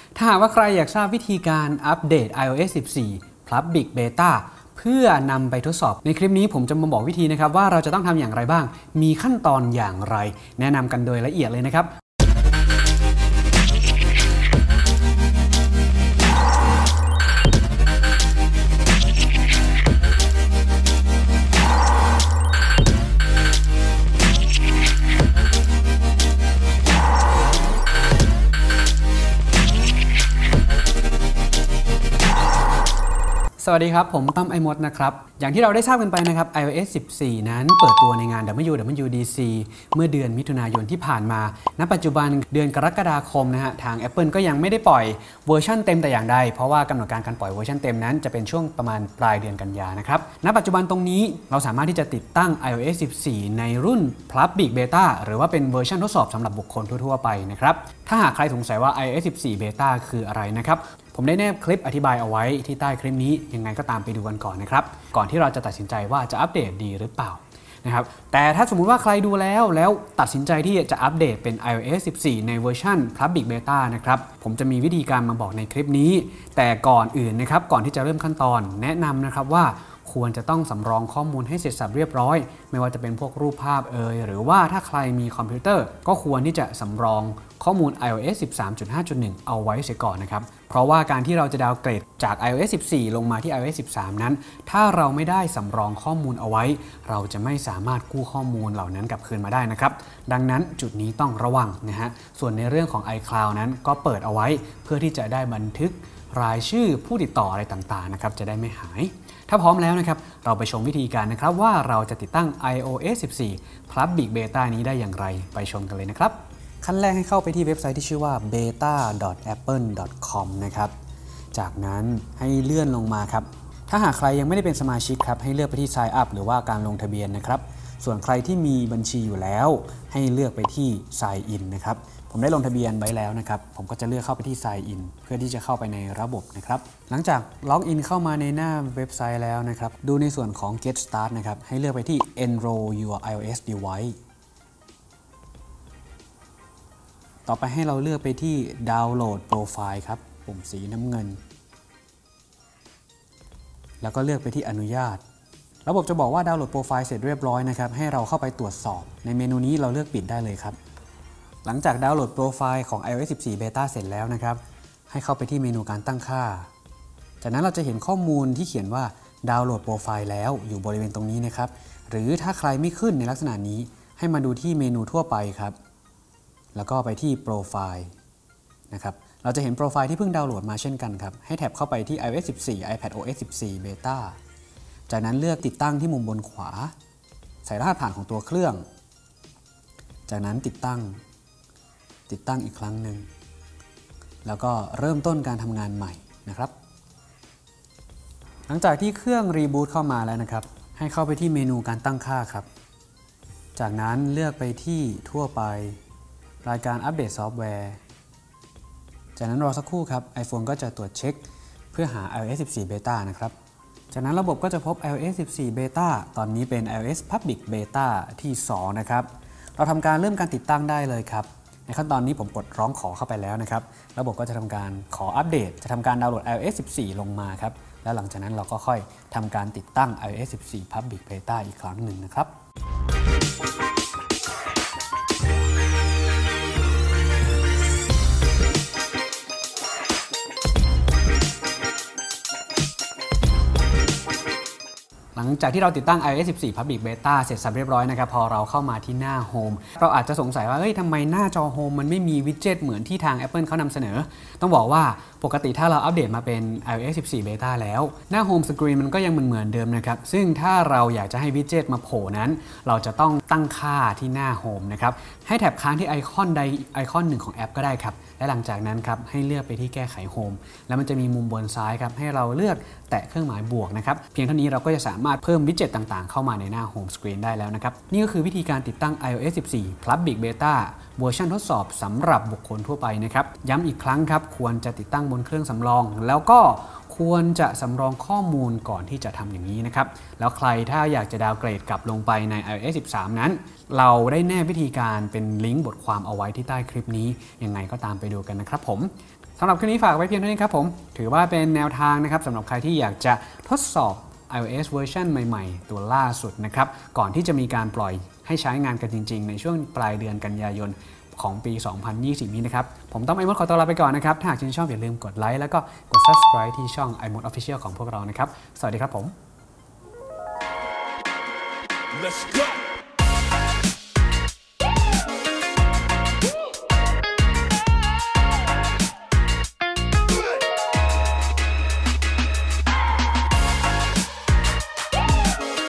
ถ้าหากว่าใครอยากทราบวิธีการอัปเดต iOS 14 Public Beta เพื่อนำไปทดสอบในคลิปนี้ผมจะมาบอกวิธีนะครับว่าเราจะต้องทำอย่างไรบ้างมีขั้นตอนอย่างไรแนะนำกันโดยละเอียดเลยนะครับสวัสดีครับผมต้อมไอมดนะครับอย่างที่เราได้ทราบกันไปนะครับ iOS 14 นั้นเปิดตัวในงาน WWDC เมื่อเดือนมิถุนายนที่ผ่านมาณปัจจุบันเดือนกรกฎาคมนะฮะทาง Apple ก็ยังไม่ได้ปล่อยเวอร์ชันเต็มแต่อย่างใดเพราะว่ากำหนดการปล่อยเวอร์ชันเต็มนั้นจะเป็นช่วงประมาณปลายเดือนกันยานะครับณปัจจุบันตรงนี้เราสามารถที่จะติดตั้ง iOS 14 ในรุ่น Public Beta หรือว่าเป็นเวอร์ชันทดสอบสำหรับบุคคลทั่วๆไปนะครับถ้าหากใครสงสัยว่า iOS 14 Beta คืออะไรนะครับผมได้แนบคลิปอธิบายเอาไว้ที่ใต้คลิปนี้ยังไงก็ตามไปดูกันก่อนนะครับก่อนที่เราจะตัดสินใจว่าจะอัปเดตดีหรือเปล่านะครับแต่ถ้าสมมุติว่าใครดูแล้วตัดสินใจที่จะอัปเดตเป็น iOS 14 ในเวอร์ชัน Public Beta นะครับผมจะมีวิธีการมาบอกในคลิปนี้แต่ก่อนอื่นนะครับก่อนที่จะเริ่มขั้นตอนแนะนำนะครับว่าควรจะต้องสำรองข้อมูลให้เสร็จสับเรียบร้อยไม่ว่าจะเป็นพวกรูปภาพหรือว่าถ้าใครมีคอมพิวเตอร์ก็ควรที่จะสำรองข้อมูล iOS 13.5.1 เอาไว้เสียก่อนนะครับเพราะว่าการที่เราจะดาวน์เกรดจาก iOS 14 ลงมาที่ iOS 13 นั้นถ้าเราไม่ได้สำรองข้อมูลเอาไว้เราจะไม่สามารถกู้ข้อมูลเหล่านั้นกลับคืนมาได้นะครับดังนั้นจุดนี้ต้องระวังนะฮะส่วนในเรื่องของ iCloud นั้นก็เปิดเอาไว้เพื่อที่จะได้บันทึกรายชื่อผู้ติดต่ออะไรต่างๆนะครับจะได้ไม่หายถ้าพร้อมแล้วนะครับเราไปชมวิธีการนะครับว่าเราจะติดตั้ง iOS 14 Public Beta นี้ได้อย่างไรไปชมกันเลยนะครับขั้นแรกให้เข้าไปที่เว็บไซต์ที่ชื่อว่า beta.apple.com นะครับจากนั้นให้เลื่อนลงมาครับถ้าหากใครยังไม่ได้เป็นสมาชิกครับให้เลือกไปที่ Sign Up หรือว่าการลงทะเบียนนะครับส่วนใครที่มีบัญชีอยู่แล้วให้เลือกไปที่ Sign In นะครับผมได้ลงทะเบียนไว้แล้วนะครับผมก็จะเลือกเข้าไปที่ Sign In เพื่อที่จะเข้าไปในระบบนะครับหลังจากล็อกอินเข้ามาในหน้าเว็บไซต์แล้วนะครับดูในส่วนของ Get Start นะครับให้เลือกไปที่ Enroll your iOS device ต่อไปให้เราเลือกไปที่ Download Profile ครับปุ่มสีน้ำเงินแล้วก็เลือกไปที่อนุญาตระบบจะบอกว่าดาวน์โหลดโปรไฟล์เสร็จเรียบร้อยนะครับให้เราเข้าไปตรวจสอบในเมนูนี้เราเลือกปิดได้เลยครับหลังจากดาวน์โหลดโปรไฟล์ของ iOS 14 Beta เสร็จแล้วนะครับให้เข้าไปที่เมนูการตั้งค่าจากนั้นเราจะเห็นข้อมูลที่เขียนว่าดาวน์โหลดโปรไฟล์แล้วอยู่บริเวณตรงนี้นะครับหรือถ้าใครไม่ขึ้นในลักษณะนี้ให้มาดูที่เมนูทั่วไปครับแล้วก็ไปที่โปรไฟล์นะครับเราจะเห็นโปรไฟล์ที่เพิ่งดาวน์โหลดมาเช่นกันครับให้แท็บเข้าไปที่ iOS 14 iPadOS 14 Beta จากนั้นเลือกติดตั้งที่มุมบนขวาใส่รหัสผ่านของตัวเครื่องจากนั้นติดตั้งอีกครั้งหนึ่งแล้วก็เริ่มต้นการทำงานใหม่นะครับหลังจากที่เครื่องรีบูตเข้ามาแล้วนะครับให้เข้าไปที่เมนูการตั้งค่าครับจากนั้นเลือกไปที่ทั่วไปรายการอัปเดตซอฟต์แวร์จากนั้นรอสักครู่ครับ iPhone ก็จะตรวจเช็คเพื่อหา iOS 14 Beta นะครับจากนั้นระบบก็จะพบ iOS 14 Beta ตอนนี้เป็น iOS Public Beta ที่ 2 นะครับเราทำการเริ่มการติดตั้งได้เลยครับในขั้นตอนนี้ผมกดร้องขอเข้าไปแล้วนะครับระบบก็จะทำการขออัปเดตจะทำการดาวน์โหลด iOS 14 ลงมาครับแล้วหลังจากนั้นเราก็ค่อยทำการติดตั้ง iOS 14 Public Beta อีกครั้งหนึ่งนะครับหลังจากที่เราติดตั้ง iOS 14 Public Beta เสร็จสับเรียบร้อยนะครับพอเราเข้ามาที่หน้า Home เราอาจจะสงสัยว่าทำไมหน้าจอ Home มันไม่มีวิดเจ็ตเหมือนที่ทาง Apple เขานำเสนอต้องบอกว่าปกติถ้าเราอัปเดตมาเป็น iOS 14 Beta แล้วหน้า Home Screen มันก็ยังเหมือนเดิมนะครับซึ่งถ้าเราอยากจะให้วิดเจ็ตมาโผล่นั้นเราจะต้องตั้งค่าที่หน้า Home นะครับให้แท็บค้างที่ไอคอนใดไอคอนหนึ่งของแอปก็ได้ครับและหลังจากนั้นครับให้เลือกไปที่แก้ไข Home แล้วมันจะมีมุมบนซ้ายครับให้เราเลือกแตะเครื่องหมายบวกนะครับเพียงเท่านี้เราก็จะสามารถเพิ่มวิดเจ็ตต่างๆเข้ามาในหน้า Home Screen ได้แล้วนะครับนี่ก็คือวิธีการติดตั้ง iOS 14 Public Beta เวอร์ชันทดสอบสำหรับบุคคลทั่วไปนะครับย้ำอีกครั้งครับควรจะติดตั้งบนเครื่องสำรองแล้วก็ควรจะสำรองข้อมูลก่อนที่จะทำอย่างนี้นะครับแล้วใครถ้าอยากจะดาวน์เกรดกลับลงไปใน iOS 13 นั้นเราได้แนบวิธีการเป็นลิงก์บทความเอาไว้ที่ใต้คลิปนี้ยังไงก็ตามไปดูกันนะครับผมสำหรับคลิปนี้ฝากไว้เพียงเท่านี้ครับผมถือว่าเป็นแนวทางนะครับสำหรับใครที่อยากจะทดสอบ iOS เวอร์ชันใหม่ๆตัวล่าสุดนะครับก่อนที่จะมีการปล่อยให้ใช้งานกันจริงๆในช่วงปลายเดือนกันยายนของปี 2020 นี้นะครับผมต้องไอมดขอตัวลาไปก่อนนะครับถ้าหากชื่นชอบอย่าลืมกดไลค์แล้วก็กด Subscribe ที่ช่อง iMod Official ของพวกเรานะครับสวัสดีครับผม Let's go